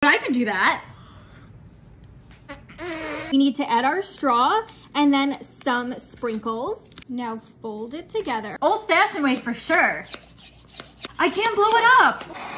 I can do that. We need to add our straw and then some sprinkles. Now fold it together. Old-fashioned way for sure. I can't blow it up.